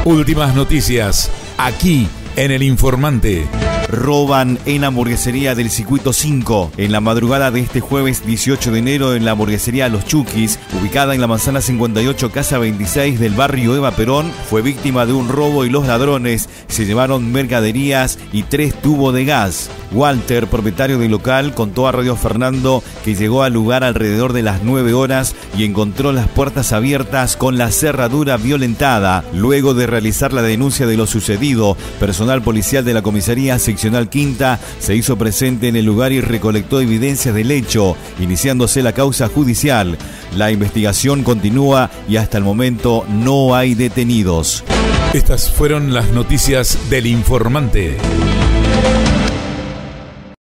Últimas noticias, aquí en El Informante. Roban en hamburguesería del Circuito 5. En la madrugada de este jueves 18 de enero, en la hamburguesería Los Chukis, ubicada en la manzana 58, casa 26 del barrio Eva Perón, fue víctima de un robo y los ladrones se llevaron mercaderías y 3 tubos de gas. Walter, propietario del local, contó a Radio Fernando que llegó al lugar alrededor de las 9 horas y encontró las puertas abiertas con la cerradura violentada. Luego de realizar la denuncia de lo sucedido, personal policial de la comisaría seccional Quinta se hizo presente en el lugar y recolectó evidencias del hecho, iniciándose la causa judicial. La investigación continúa y hasta el momento no hay detenidos. Estas fueron las noticias del Informante.